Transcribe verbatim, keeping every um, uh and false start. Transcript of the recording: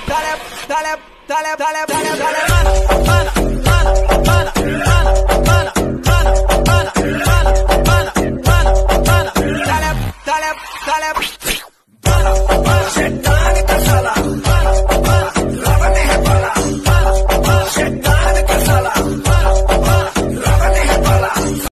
dale, dale, dale, dale, dale, mana, mana, mana, mana, mana, mana, mana, mana, mana, mana, mana, mana, dale, dale, dale.